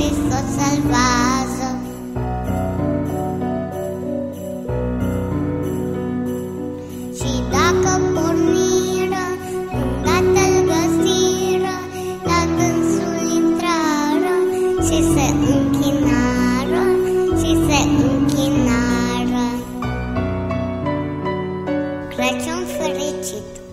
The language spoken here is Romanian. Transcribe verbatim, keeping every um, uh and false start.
Hristos salvează. Și dacă porniră, îndată îl găsiră, la dânsul intrară și se închinară, și se închinară. Crăciun fericit!